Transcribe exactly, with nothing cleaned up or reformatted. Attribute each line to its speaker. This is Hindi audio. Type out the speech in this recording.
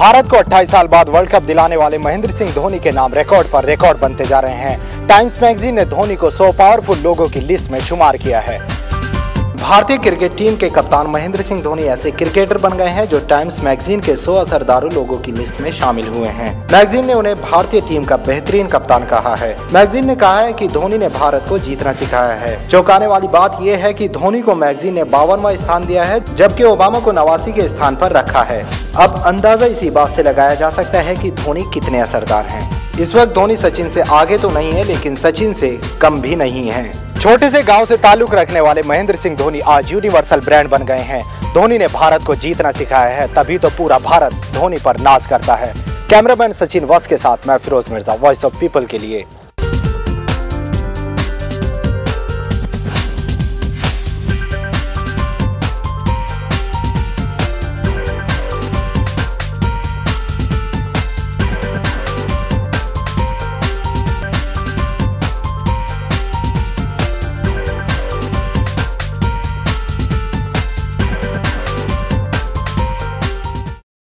Speaker 1: भारत को अट्ठाईस साल बाद वर्ल्ड कप दिलाने वाले महेंद्र सिंह धोनी के नाम रिकॉर्ड पर रिकॉर्ड बनते जा रहे हैं। टाइम्स मैगजीन ने धोनी को सौ पावरफुल लोगों की लिस्ट में शुमार किया है। भारतीय क्रिकेट टीम के कप्तान महेंद्र सिंह धोनी ऐसे क्रिकेटर बन गए हैं जो टाइम्स मैगजीन के सौ असरदार लोगों की लिस्ट में शामिल हुए हैं। मैगजीन ने उन्हें भारतीय टीम का बेहतरीन कप्तान कहा है। मैगजीन ने कहा है कि धोनी ने भारत को जीतना सिखाया है। चौंकाने वाली बात यह है कि धोनी को मैगजीन ने बावनवां स्थान दिया है, जबकि ओबामा को नवासी के स्थान पर रखा है। अब अंदाजा इसी बात से लगाया जा सकता है कि धोनी कितने असरदार हैं। इस वक्त धोनी सचिन से आगे तो नहीं है, लेकिन सचिन से कम भी नहीं है। छोटे से गांव से ताल्लुक रखने वाले महेंद्र सिंह धोनी आज यूनिवर्सल ब्रांड बन गए हैं। धोनी ने भारत को जीतना सिखाया है, तभी तो पूरा भारत धोनी पर नाज करता है। कैमरामैन सचिन वत्स के साथ मैं Firoz Mirza, voice of people के लिए।